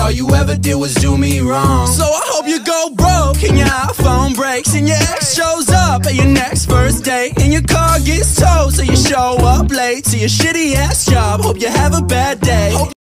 all you ever did was do me wrong. So I hope you go broke and your iPhone breaks, and your ex shows up at your next first date, and your car gets towed so you show up late to your shitty ass job. Hope you have a bad day.